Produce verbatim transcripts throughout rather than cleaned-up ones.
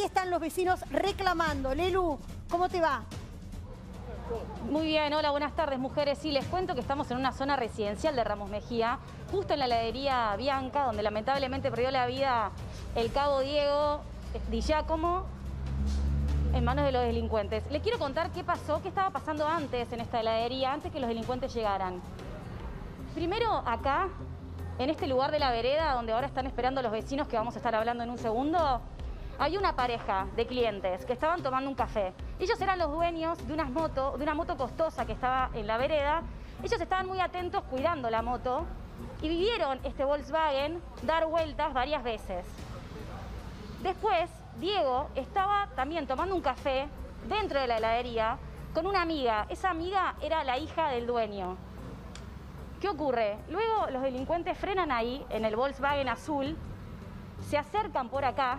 están los vecinos reclamando. Lelu, ¿cómo te va? Muy bien, hola, buenas tardes, mujeres. Sí, les cuento que estamos en una zona residencial de Ramos Mejía, justo en la heladería Bianca, donde lamentablemente perdió la vida el cabo Diego Di Giacomo en manos de los delincuentes. Les quiero contar qué pasó, qué estaba pasando antes en esta heladería, antes que los delincuentes llegaran. Primero, acá, en este lugar de la vereda, donde ahora están esperando los vecinos, que vamos a estar hablando en un segundo, hay una pareja de clientes que estaban tomando un café. Ellos eran los dueños de, unas moto, de una moto costosa que estaba en la vereda. Ellos estaban muy atentos cuidando la moto y vieron este Volkswagen dar vueltas varias veces. Después, Diego estaba también tomando un café dentro de la heladería con una amiga. Esa amiga era la hija del dueño. ¿Qué ocurre? Luego los delincuentes frenan ahí, en el Volkswagen azul, se acercan por acá.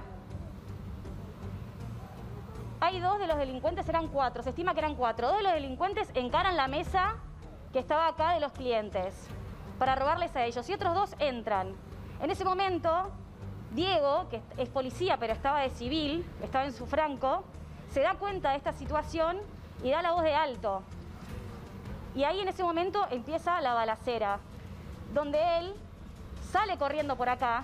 Hay dos de los delincuentes, eran cuatro, se estima que eran cuatro. Dos de los delincuentes encaran la mesa que estaba acá de los clientes para robarles a ellos y otros dos entran. En ese momento, Diego, que es policía pero estaba de civil, estaba en su franco, se da cuenta de esta situación y da la voz de alto. Y ahí en ese momento empieza la balacera, donde él sale corriendo por acá,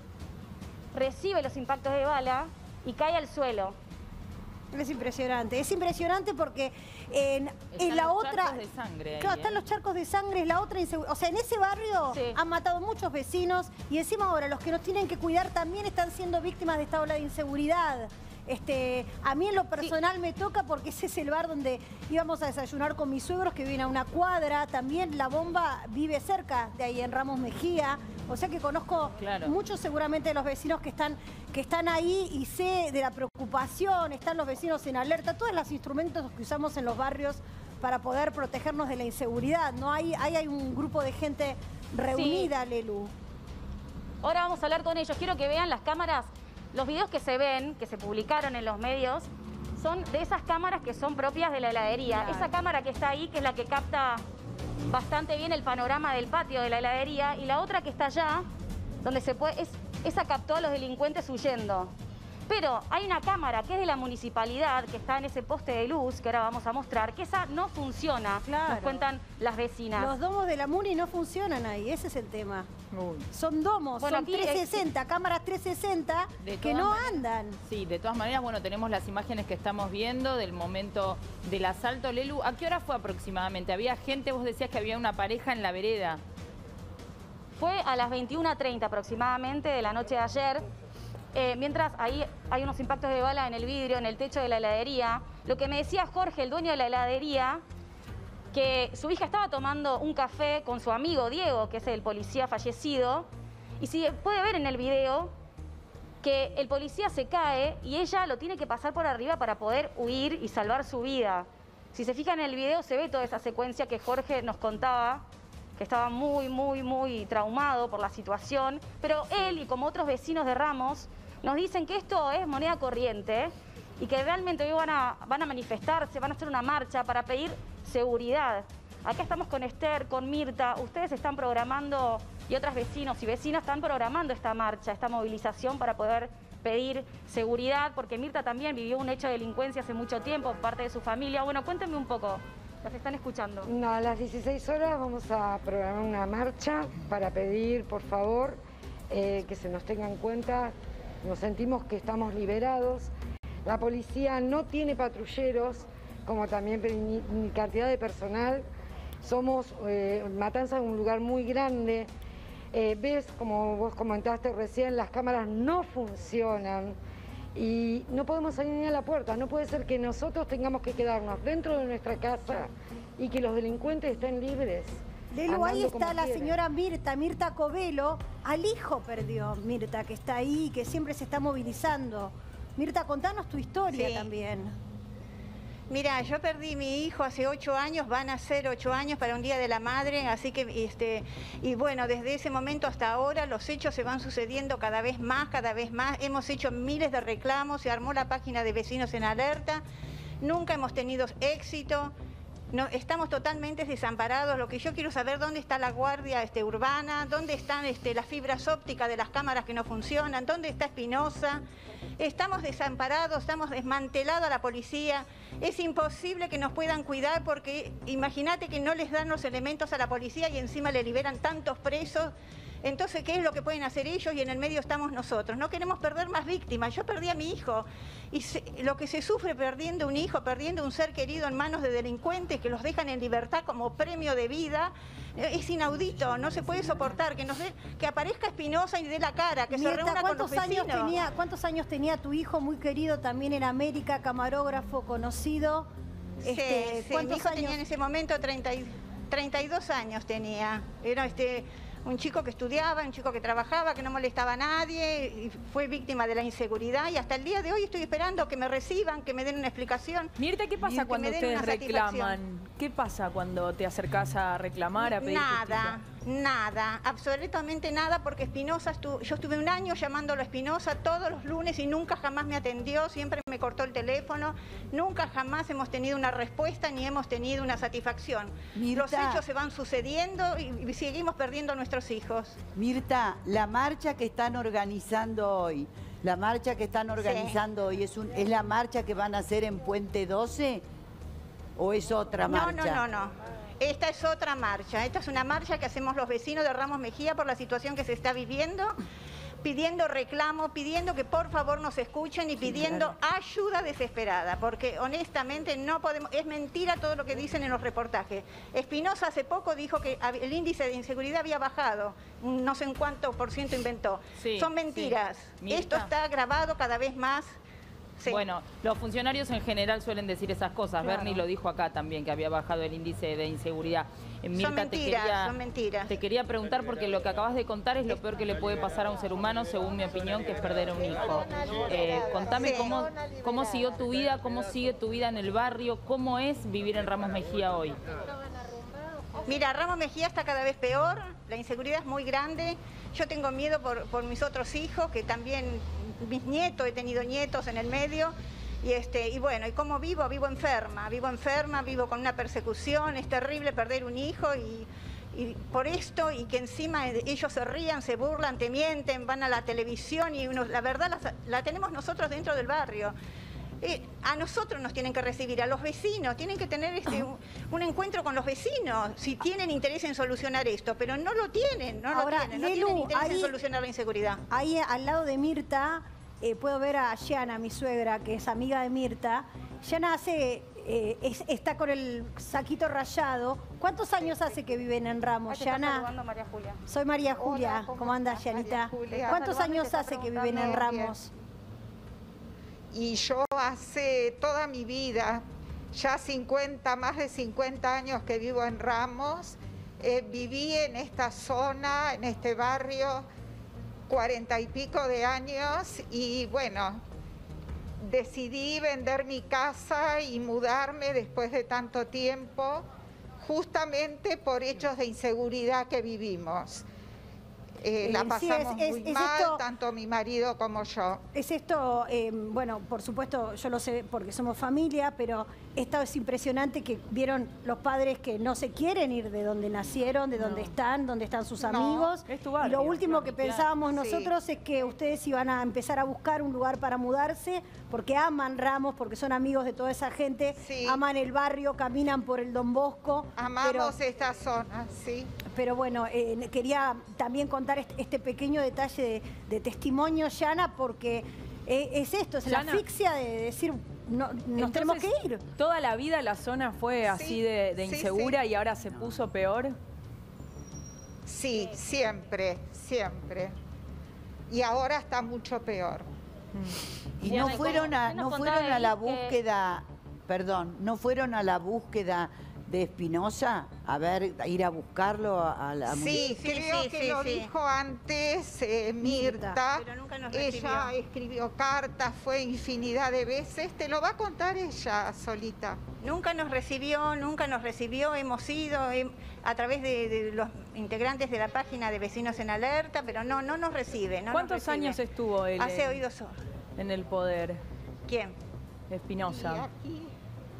recibe los impactos de bala y cae al suelo. Es impresionante, es impresionante porque en, en la otra... Están los charcos de sangre ahí, Claro, están ¿eh? los charcos de sangre, es la otra inseguridad. O sea, en ese barrio Sí. han matado muchos vecinos y encima ahora los que nos tienen que cuidar también están siendo víctimas de esta ola de inseguridad. Este, a mí en lo personal sí. me toca porque ese es el bar donde íbamos a desayunar con mis suegros que viven a una cuadra. También la bomba vive cerca de ahí en Ramos Mejía. O sea que conozco claro. muchos seguramente de los vecinos que están, que están ahí y sé de la preocupación. Están los vecinos en alerta. Todos los instrumentos que usamos en los barrios para poder protegernos de la inseguridad. No hay, hay, hay un grupo de gente reunida, sí. Lelu. Ahora vamos a hablar con ellos. Quiero que vean las cámaras. Los videos que se ven, que se publicaron en los medios, son de esas cámaras que son propias de la heladería. Claro. Esa cámara que está ahí, que es la que capta bastante bien el panorama del patio de la heladería, y la otra que está allá, donde se puede, es, esa captó a los delincuentes huyendo. Pero hay una cámara que es de la municipalidad, que está en ese poste de luz, que ahora vamos a mostrar, que esa no funciona, claro. nos cuentan las vecinas. Los domos de la Muni no funcionan ahí, ese es el tema. Uy. Son domos, bueno, son trescientos sesenta, es... cámaras trescientos sesenta que no maneras, andan. Sí, de todas maneras, bueno, tenemos las imágenes que estamos viendo del momento del asalto. Lelu, ¿a qué hora fue aproximadamente? ¿Había gente? Vos decías que había una pareja en la vereda. Fue a las veintiuna treinta aproximadamente de la noche de ayer. Eh, mientras ahí hay unos impactos de bala en el vidrio, en el techo de la heladería. Lo que me decía Jorge, el dueño de la heladería, que su hija estaba tomando un café con su amigo Diego, que es el policía fallecido, y si puede ver en el video que el policía se cae y ella lo tiene que pasar por arriba para poder huir y salvar su vida. Si se fijan en el video se ve toda esa secuencia que Jorge nos contaba, que estaba muy, muy, muy traumado por la situación, pero él y como otros vecinos de Ramos nos dicen que esto es moneda corriente y que realmente hoy van a, van a manifestarse, van a hacer una marcha para pedir seguridad. Acá estamos con Esther, con Mirta, ustedes están programando, y otros vecinos y vecinas están programando esta marcha, esta movilización para poder pedir seguridad, porque Mirta también vivió un hecho de delincuencia hace mucho tiempo, parte de su familia. Bueno, cuéntenme un poco, las están escuchando. No, a las dieciséis horas vamos a programar una marcha para pedir, por favor, eh, que se nos tenga en cuenta. Nos sentimos que estamos liberados. La policía no tiene patrulleros, como también ni, ni cantidad de personal. Somos, eh, Matanza es un lugar muy grande. Eh, ves, como vos comentaste recién, las cámaras no funcionan y no podemos salir ni a la puerta. No puede ser que nosotros tengamos que quedarnos dentro de nuestra casa y que los delincuentes estén libres. Lelu, ahí está la quieren. señora Mirta, Mirta Covelo. Al hijo perdió Mirta, que está ahí, que siempre se está movilizando. Mirta, contanos tu historia sí. también. Mira, yo perdí mi hijo hace ocho años, van a ser ocho años para un Día de la Madre, así que, este, y bueno, desde ese momento hasta ahora los hechos se van sucediendo cada vez más, cada vez más. Hemos hecho miles de reclamos, se armó la página de Vecinos en Alerta, nunca hemos tenido éxito. No, estamos totalmente desamparados. Lo que yo quiero saber, dónde está la guardia este, urbana, dónde están este, las fibras ópticas de las cámaras que no funcionan, dónde está Espinosa. Estamos desamparados, estamos desmantelados a la policía. Es imposible que nos puedan cuidar porque imagínate que no les dan los elementos a la policía y encima le liberan tantos presos. Entonces, ¿qué es lo que pueden hacer ellos? Y en el medio estamos nosotros. No queremos perder más víctimas. Yo perdí a mi hijo. Y se, lo que se sufre perdiendo un hijo, perdiendo un ser querido en manos de delincuentes que los dejan en libertad como premio de vida, es inaudito. No se puede soportar. Que nos dé, que aparezca Espinosa y dé la cara, que Mirta, se reúna con los años vecinos. tenía, ¿Cuántos años tenía tu hijo muy querido también en América, camarógrafo conocido? Este, sí, sí, ¿cuántos mi hijo años? tenía en ese momento treinta y, treinta y dos años tenía. Era este... un chico que estudiaba, un chico que trabajaba, que no molestaba a nadie, y fue víctima de la inseguridad y hasta el día de hoy estoy esperando que me reciban, que me den una explicación. Mirta, ¿qué pasa cuando ustedes reclaman? satisfacción. ¿Qué pasa cuando te acercás a reclamar, a pedir Nada, justicia? nada, absolutamente nada, porque Espinosa, estuvo, yo estuve un año llamándolo a Espinosa todos los lunes y nunca jamás me atendió, siempre me cortó el teléfono, nunca jamás hemos tenido una respuesta ni hemos tenido una satisfacción. Mirta, los hechos se van sucediendo y, y seguimos perdiendo a nuestros hijos. Mirta, la marcha que están organizando hoy, la marcha que están organizando sí. hoy, ¿es, un, ¿es la marcha que van a hacer en Puente doce o es otra marcha? No, no, no, no. Esta es otra marcha. Esta es una marcha que hacemos los vecinos de Ramos Mejía por la situación que se está viviendo, pidiendo reclamo, pidiendo que por favor nos escuchen y pidiendo sí, claro. ayuda desesperada, porque honestamente no podemos, es mentira todo lo que dicen en los reportajes. Espinosa hace poco dijo que el índice de inseguridad había bajado, no sé en cuánto por ciento inventó. Sí, Son mentiras. Sí. Esto está grabado cada vez más. Sí. Bueno, los funcionarios en general suelen decir esas cosas. Claro. Bernie lo dijo acá también, que había bajado el índice de inseguridad. Mirta, son mentiras, te quería, son mentiras. Te quería preguntar, porque lo que acabas de contar es lo peor que le puede pasar a un ser humano, según mi opinión, que es perder a un hijo. Eh, contame sí. cómo, cómo siguió tu vida, cómo sigue tu vida en el barrio, cómo es vivir en Ramos Mejía hoy. Mira, Ramos Mejía está cada vez peor, la inseguridad es muy grande. Yo tengo miedo por, por mis otros hijos, que también, mis nietos, he tenido nietos en el medio. Y, este, y bueno, ¿y cómo vivo? Vivo enferma, vivo enferma, vivo con una persecución, es terrible perder un hijo y, y por esto, y que encima ellos se rían, se burlan, te mienten, van a la televisión y uno, la verdad la, la tenemos nosotros dentro del barrio. Eh, a nosotros nos tienen que recibir, a los vecinos, tienen que tener este, un, un encuentro con los vecinos, si tienen interés en solucionar esto, pero no lo tienen, no Ahora, lo tienen, no Lelu, tienen interés ahí, en solucionar la inseguridad. Ahí al lado de Mirta, eh, puedo ver a Yana, mi suegra, que es amiga de Mirta. Yana hace, eh, es, está con el saquito rayado. ¿Cuántos años hace que viven en Ramos, Yana? María Julia. Soy María Julia. Hola, ¿cómo, ¿cómo andas, Yanita? ¿Cuántos años hace que viven en Ramos? Y yo hace toda mi vida, ya cincuenta, más de cincuenta años que vivo en Ramos, eh, viví en esta zona, en este barrio, cuarenta y pico de años y bueno, decidí vender mi casa y mudarme después de tanto tiempo, justamente por hechos de inseguridad que vivimos. Eh, la pasamos sí, es, muy es, es mal, esto, tanto mi marido como yo. Es esto, eh, bueno, por supuesto, yo lo sé porque somos familia, pero esto es impresionante que vieron los padres que no se quieren ir de donde nacieron, de donde no. están, donde están sus amigos. No, es tu barrio, y lo último que pensábamos sí. nosotros es que ustedes iban a empezar a buscar un lugar para mudarse, porque aman Ramos, porque son amigos de toda esa gente, sí. aman el barrio, caminan por el Don Bosco. Amamos pero, esta zona, sí. Pero bueno, eh, quería también contar este, este pequeño detalle de, de testimonio, Yana, porque eh, es esto, es Yana. La asfixia de decir, no, nos Entonces, tenemos que ir. ¿Toda la vida la zona fue sí, así de, de insegura sí, sí. y ahora se puso peor? Sí, siempre, siempre. Y ahora está mucho peor. Mm. Y no fueron a, no fueron a la búsqueda, perdón, no fueron a la búsqueda de Espinosa, a ver, a ir a buscarlo a, a la... Sí, sí, creo sí, que sí, lo sí. dijo antes eh, Mirta, pero nunca nos ella escribió cartas, fue infinidad de veces, te lo va a contar ella solita. Nunca nos recibió, nunca nos recibió, hemos ido he, a través de, de los integrantes de la página de Vecinos en Alerta, pero no, no nos recibe. No ¿Cuántos nos recibe. años estuvo él Hace en, oídos sordos. en el poder? ¿Quién? Espinosa.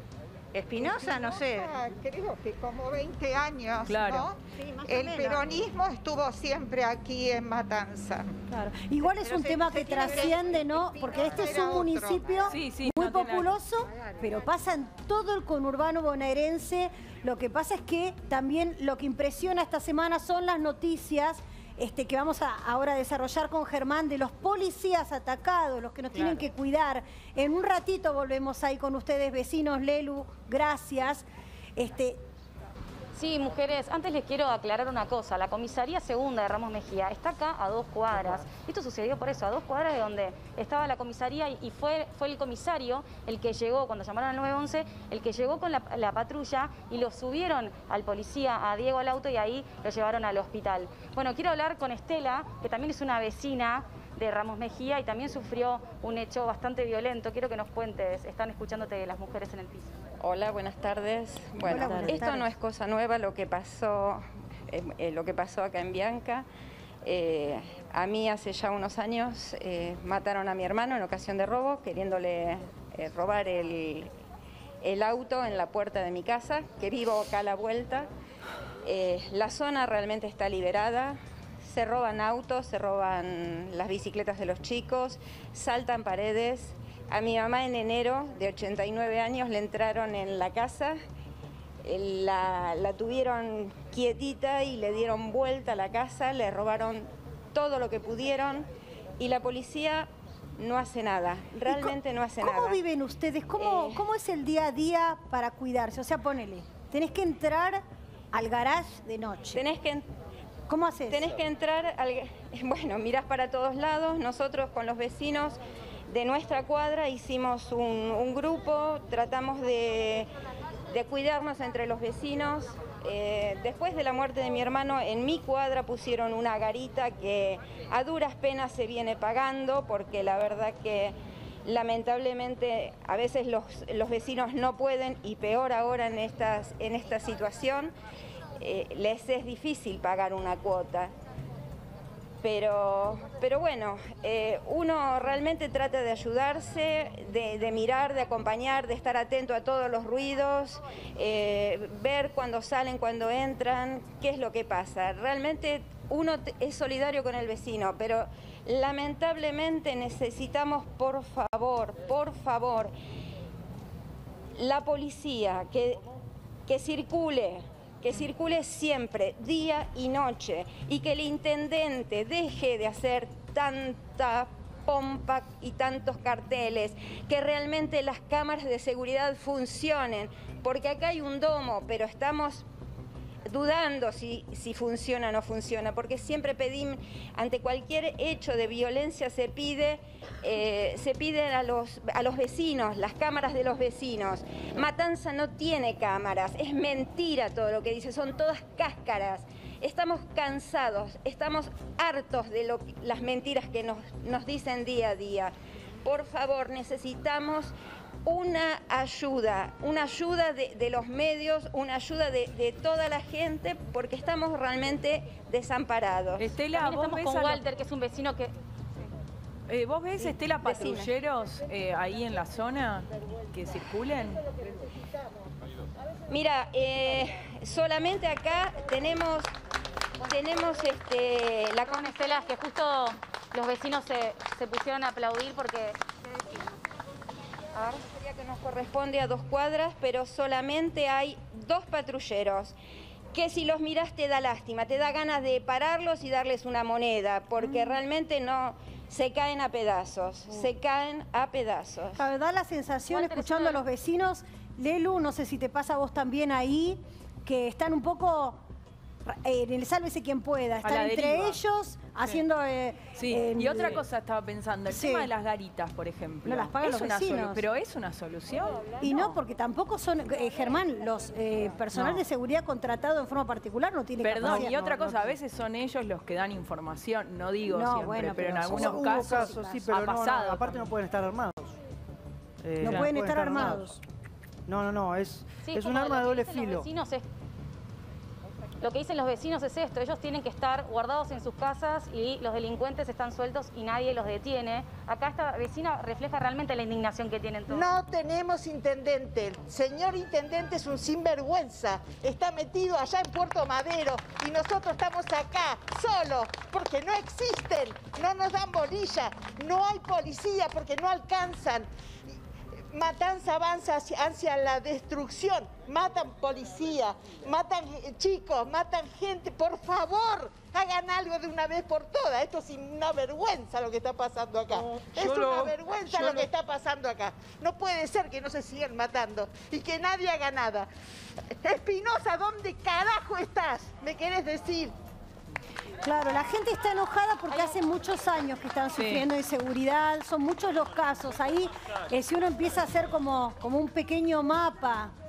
Espinosa, no sé. Creo que como veinte años, Claro. ¿no? Sí, más o El menos. peronismo estuvo siempre aquí en Matanza. Claro. Igual es Pero un se- tema se que tiene que- trasciende, ¿no? Porque este es era un otro. municipio Sí, sí, muy no tiene nada que- populoso, pero pasa en todo el conurbano bonaerense. Lo que pasa es que también lo que impresiona esta semana son las noticias este, que vamos a ahora desarrollar con Germán, de los policías atacados, los que nos tienen que cuidar. En un ratito volvemos ahí con ustedes, vecinos. Lelu, gracias. Este, Sí, mujeres, antes les quiero aclarar una cosa. La comisaría segunda de Ramos Mejía está acá a dos cuadras. Esto sucedió por eso, a dos cuadras de donde estaba la comisaría y fue, fue el comisario el que llegó, cuando llamaron al nueve once, el que llegó con la, la patrulla y lo subieron al policía, a Diego al auto, y ahí lo llevaron al hospital. Bueno, quiero hablar con Estela, que también es una vecina de Ramos Mejía y también sufrió un hecho bastante violento. Quiero que nos cuentes, están escuchándote las mujeres en el piso. Hola, buenas tardes. Bueno, Hola, buenas esto tardes. no es cosa nueva lo que pasó, eh, eh, lo que pasó acá en Bianca. Eh, a mí hace ya unos años eh, mataron a mi hermano en ocasión de robo, queriéndole eh, robar el, el auto en la puerta de mi casa, que vivo acá a la vuelta. Eh, la zona realmente está liberada. Se roban autos, se roban las bicicletas de los chicos, saltan paredes. A mi mamá en enero, de ochenta y nueve años, le entraron en la casa, eh, la, la tuvieron quietita y le dieron vuelta a la casa, le robaron todo lo que pudieron y la policía no hace nada, realmente no hace ¿Cómo nada. viven ustedes? ¿Cómo, Eh, ¿Cómo es el día a día para cuidarse? O sea, ponele, tenés que entrar al garage de noche. Tenés que ¿Cómo haces? Tenés que entrar, al, bueno, mirás para todos lados. Nosotros con los vecinos de nuestra cuadra hicimos un, un grupo, tratamos de, de cuidarnos entre los vecinos. Eh, después de la muerte de mi hermano, en mi cuadra pusieron una garita que a duras penas se viene pagando, porque la verdad que lamentablemente a veces los, los vecinos no pueden, y peor ahora en, estas, en esta situación. Eh, les es difícil pagar una cuota, pero, pero bueno, eh, uno realmente trata de ayudarse, de, de mirar, de acompañar, de estar atento a todos los ruidos, eh, ver cuando salen, cuando entran, qué es lo que pasa. Realmente uno es solidario con el vecino, pero lamentablemente necesitamos, por favor, por favor, la policía que, que circule, que circule siempre, día y noche, y que el intendente deje de hacer tanta pompa y tantos carteles, que realmente las cámaras de seguridad funcionen, porque acá hay un domo, pero estamos dudando si, si funciona o no funciona, porque siempre pedimos, ante cualquier hecho de violencia se pide, eh, se piden a los, a los vecinos, las cámaras de los vecinos. Matanza no tiene cámaras, es mentira todo lo que dice, son todas cáscaras. Estamos cansados, estamos hartos de lo, las mentiras que nos, nos dicen día a día. Por favor, necesitamos una ayuda, una ayuda de, de los medios, una ayuda de, de toda la gente, porque estamos realmente desamparados. Estela, También vos estamos ves con a los- Walter, que es un vecino que... eh, ¿Vos ves, Sí, Estela, decime. patrulleros eh, ahí en la zona que circulen? Mira, eh, solamente acá tenemos, tenemos este, la Con Estela, que justo los vecinos se, se pusieron a aplaudir porque... A ver, sería que nos corresponde a dos cuadras, pero solamente hay dos patrulleros, que si los mirás te da lástima, te da ganas de pararlos y darles una moneda, porque realmente no, se caen a pedazos, se caen a pedazos. La verdad, la sensación, Walter, escuchando a es una- los vecinos, Lelu, no sé si te pasa a vos también ahí, que están un poco eh, en el sálvese quien pueda, A están la entre deriva. ellos haciendo... eh, Sí, en- y otra cosa estaba pensando, el Sí. tema de las garitas, por ejemplo. No las pagan Es los una vecinos. solu- pero es una solución. Y no, porque tampoco son, eh, Germán, los eh, personal No. de seguridad contratado en forma particular no tiene Perdón, capacidad. y otra No, no cosa, a tiene. veces son ellos los que dan información, no digo No, siempre, bueno, pero en pero algunos hubo casos, casos, sí, pero ha no, no, pasado. aparte no pueden estar armados. Eh, No pueden estar armados. No, no, no, es, Sí, es un como arma de lo que doble dicen los filo. vecinos es- Lo que dicen los vecinos es esto, ellos tienen que estar guardados en sus casas y los delincuentes están sueltos y nadie los detiene. Acá esta vecina refleja realmente la indignación que tienen todos. No tenemos intendente. El señor intendente es un sinvergüenza. Está metido allá en Puerto Madero y nosotros estamos acá, solos, porque no existen, no nos dan bolilla, no hay policía porque no alcanzan. Matanza avanza hacia, hacia la destrucción, matan policía, matan chicos, matan gente. Por favor, hagan algo de una vez por todas. Esto es una vergüenza lo que está pasando acá. No, es una lo, vergüenza lo lo... que está pasando acá. No puede ser que no se sigan matando y que nadie haga nada. Espinosa, ¿dónde carajo estás? ¿Me querés decir? Claro, la gente está enojada porque hace muchos años que están sufriendo sí. inseguridad, son muchos los casos. Ahí, eh, si uno empieza a hacer como, como un pequeño mapa